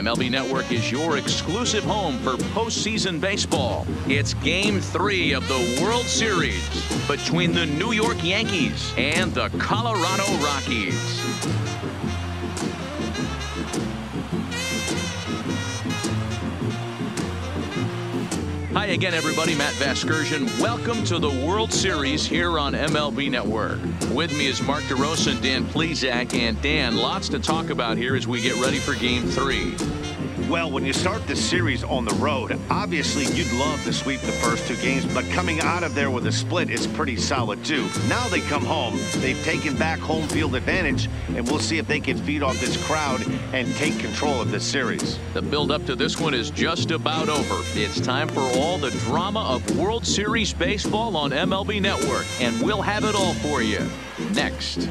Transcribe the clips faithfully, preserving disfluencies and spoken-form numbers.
M L B Network is your exclusive home for postseason baseball. It's Game three of the World Series between the New York Yankees and the Colorado Rockies. Hi again, everybody. Matt Vasgersian. Welcome to the World Series here on M L B Network. With me is Mark DeRosa and Dan Plesac. And Dan, lots to talk about here as we get ready for Game three. Well, when you start this series on the road, obviously you'd love to sweep the first two games, but coming out of there with a split is pretty solid too. Now they come home, they've taken back home field advantage, and we'll see if they can feed off this crowd and take control of this series. The build-up to this one is just about over. It's time for all the drama of World Series baseball on M L B Network, and we'll have it all for you next.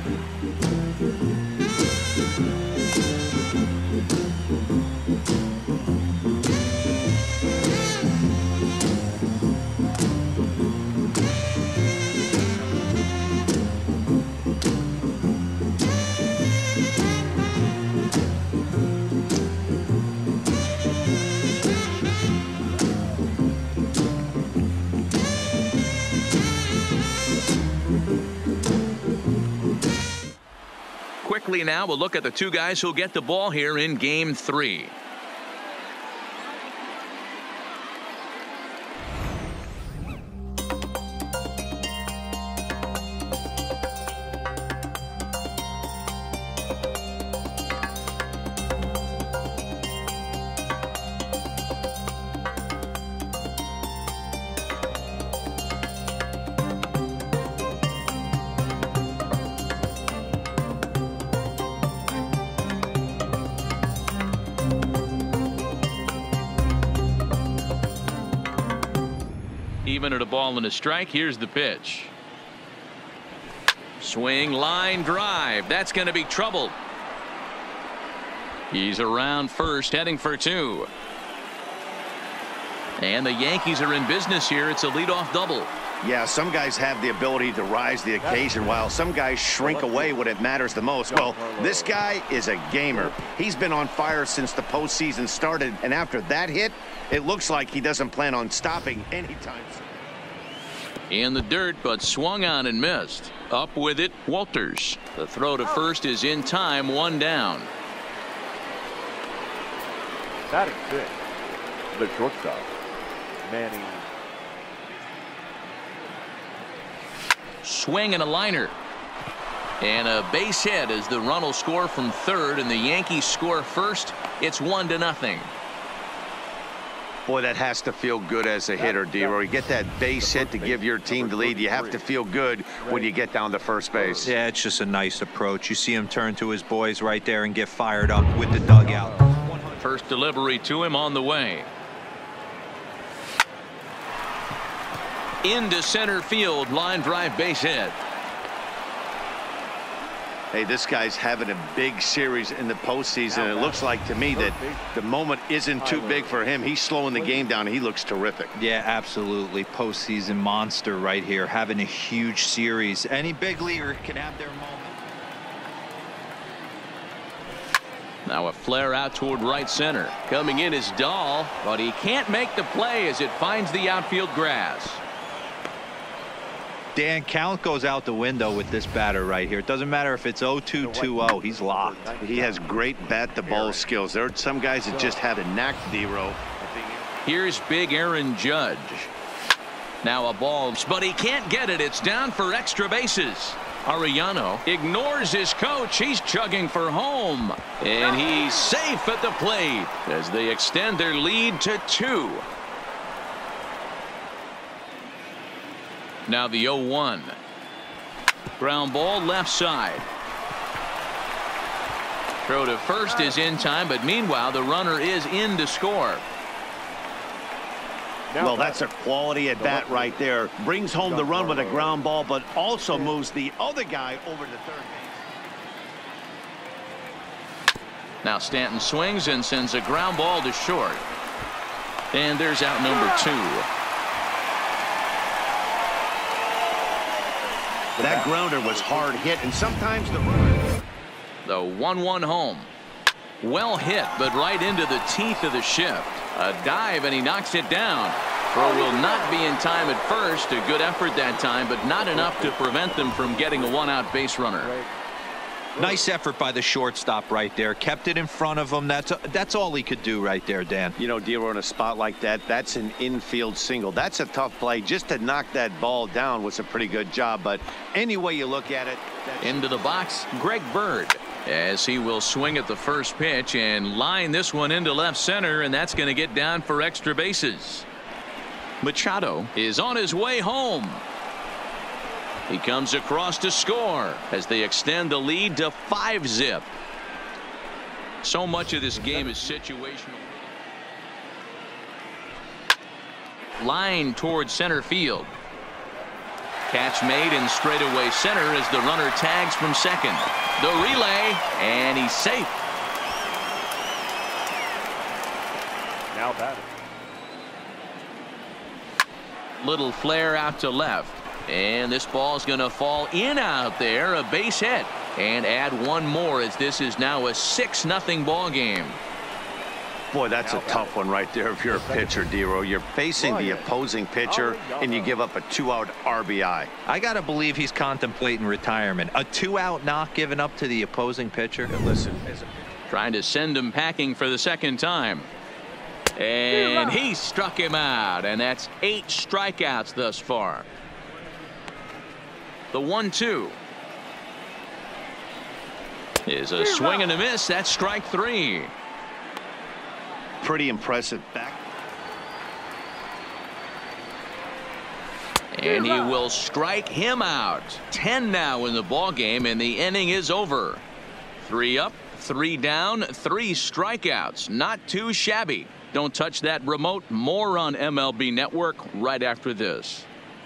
Quickly now, we'll look at the two guys who'll get the ball here in Game three. Even at a ball and a strike, here's the pitch. Swing, line drive. That's going to be trouble. He's around first, heading for two. And the Yankees are in business here. It's a leadoff double. Yeah, some guys have the ability to rise the occasion, while some guys shrink away when it matters the most. Well, this guy is a gamer. He's been on fire since the postseason started, and after that hit, it looks like he doesn't plan on stopping anytime soon. In the dirt, but swung on and missed. Up with it, Walters. The throw to first is in time, one down. Batting six, the shortstop, Manny. Swing and a liner. And a base hit as the run will score from third, and the Yankees score first. It's one to nothing. Boy, that has to feel good as a hitter, D-Roy. You get that base hit to give your team the lead. You have to feel good when you get down to first base. Yeah, it's just a nice approach. You see him turn to his boys right there and get fired up with the dugout. First delivery to him on the way. Into center field, line drive, base hit. Hey, this guy's having a big series in the postseason. It looks like to me that the moment isn't too big for him. He's slowing the game down. He looks terrific. Yeah, absolutely. Postseason monster right here, having a huge series. Any big leaguer can have their moment. Now a flare out toward right center. Coming in is Dahl, but he can't make the play as it finds the outfield grass. Dan, count goes out the window with this batter right here. It doesn't matter if it's oh two, two oh. He's locked. He has great bat-to-ball skills. There are some guys that just have a knack, D-Row. Here's big Aaron Judge. Now a ball, but he can't get it. It's down for extra bases. Arellano ignores his coach. He's chugging for home. And he's safe at the plate as they extend their lead to two. Now the oh one. Ground ball left side. Throw to first is in time, but meanwhile the runner is in to score. Well, that's a quality at bat right there. Brings home the run with a ground ball, but also moves the other guy over to third base. Now Stanton swings and sends a ground ball to short. And there's out number two. That grounder was hard hit, and sometimes the runner. The one one home. Well hit, but right into the teeth of the shift. A dive, and he knocks it down. Throw will not be in time at first. A good effort that time, but not enough to prevent them from getting a one-out base runner. Nice effort by the shortstop right there. Kept it in front of him. That's that's all he could do right there, Dan. You know, Dero, in a spot like that, that's an infield single. That's a tough play. Just to knock that ball down was a pretty good job. But any way you look at it. Into the box, Greg Bird, as he will swing at the first pitch and line this one into left center, and that's going to get down for extra bases. Machado is on his way home. He comes across to score as they extend the lead to five zip. So much of this game is situational. Line towards center field. Catch made in straightaway center as the runner tags from second. The relay, and he's safe. Now batting. Little flare out to left. And this ball's going to fall in out there. A base hit. And add one more as this is now a six nothing ball game. Boy, that's a tough one right there if you're a pitcher, Dero. You're facing the opposing pitcher, and you give up a two-out R B I. I got to believe he's contemplating retirement. A two-out knock given up to the opposing pitcher. Listen. Trying to send him packing for the second time. And he struck him out, and that's eight strikeouts thus far. The one two is a swing and a miss. That's strike three. Pretty impressive back. And he will strike him out. ten now in the ball game, and the inning is over. Three up, three down, three strikeouts. Not too shabby. Don't touch that remote. More on M L B Network right after this.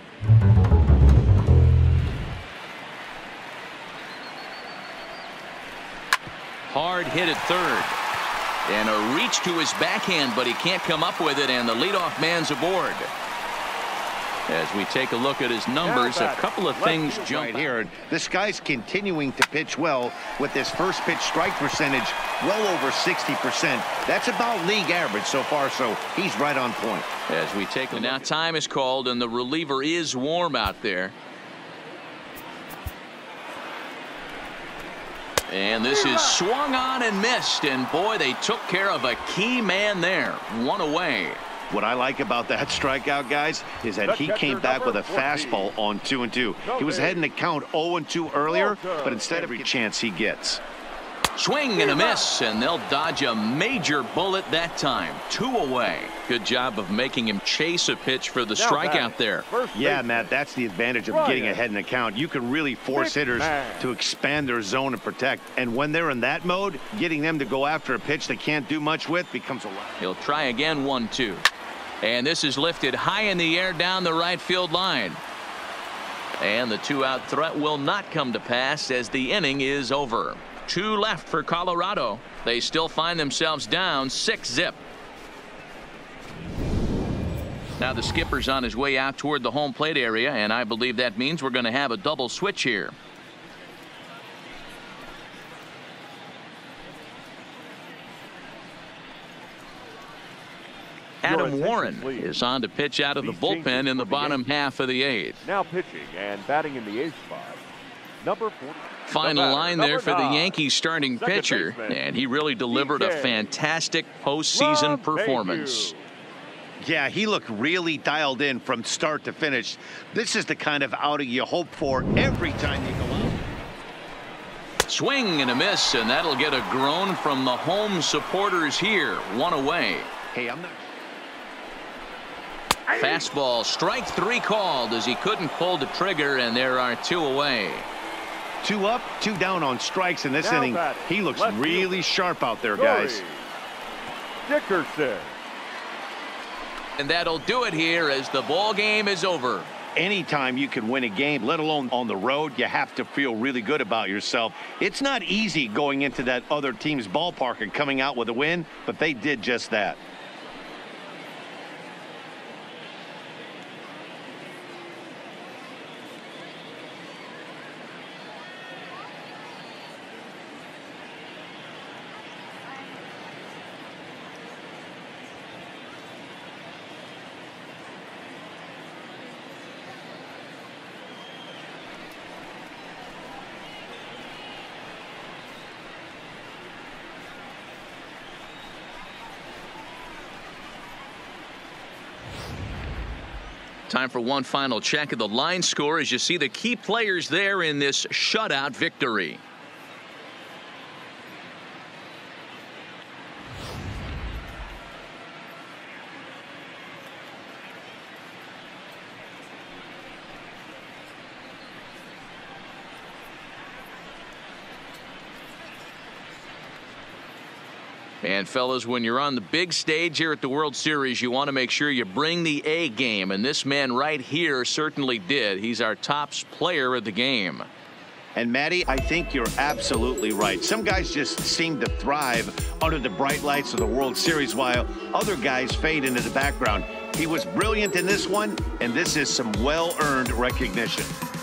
Hard hit at third. And a reach to his backhand, but he can't come up with it, and the leadoff man's aboard. As we take a look at his numbers, a couple of things jump right here. This guy's continuing to pitch well with his first pitch strike percentage well over sixty percent. That's about league average so far, so he's right on point. As we take a look. Now time is called, and the reliever is warm out there. And this is swung on and missed, and boy, they took care of a key man there. One away. What I like about that strikeout, guys, is that he came back with a fastball on two and two. He was heading to count oh and two earlier, but instead every chance he gets. Swing and a miss, and they'll dodge a major bullet that time. Two away. Good job of making him chase a pitch for the strikeout there. Yeah, Matt, that's the advantage of getting ahead in the count. You can really force hitters to expand their zone and protect. And when they're in that mode, getting them to go after a pitch they can't do much with becomes a lot. He'll try again, one two. And this is lifted high in the air down the right field line. And the two-out threat will not come to pass as the inning is over. Two left for Colorado. They still find themselves down six zip. Now the skipper's on his way out toward the home plate area, and I believe that means we're going to have a double switch here. Adam Warren is on to pitch out of the bullpen in the bottom half of the eighth. Now pitching and batting in the eighth spot, number forty. Final line there for the Yankees starting pitcher, and he really delivered a fantastic postseason performance. Yeah, he looked really dialed in from start to finish. This is the kind of outing you hope for every time you go out. Swing and a miss, and that'll get a groan from the home supporters here. One away. Hey, I'm not. Fastball, strike three called as he couldn't pull the trigger, and there are two away. Two up, two down on strikes in this now inning. He looks really sharp out there, guys. Dickerson. And that'll do it here as the ball game is over. Anytime you can win a game, let alone on the road, you have to feel really good about yourself. It's not easy going into that other team's ballpark and coming out with a win, but they did just that. Time for one final check of the line score as you see the key players there in this shutout victory. And fellas, when you're on the big stage here at the World Series, you want to make sure you bring the A game, and this man right here certainly did. He's our top player of the game. And Matty, I think you're absolutely right. Some guys just seem to thrive under the bright lights of the World Series, while other guys fade into the background. He was brilliant in this one, and this is some well-earned recognition.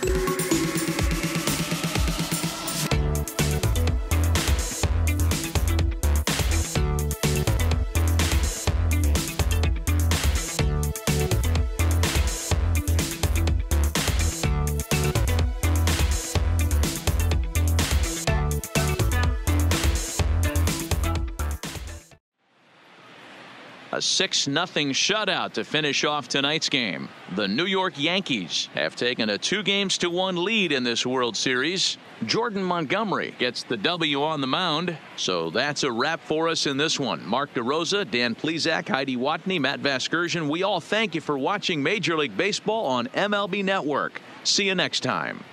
A six nothing shutout to finish off tonight's game. The New York Yankees have taken a two games to one lead in this World Series. Jordan Montgomery gets the W on the mound. So that's a wrap for us in this one. Mark DeRosa, Dan Plesac, Heidi Watney, Matt Vasgersian. We all thank you for watching Major League Baseball on M L B Network. See you next time.